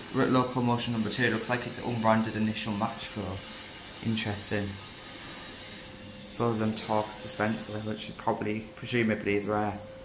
We're at Locomotion number 2. It looks like it's unbranded initial Machflow. Interesting. It's all of them talk dispenser, which presumably is rare.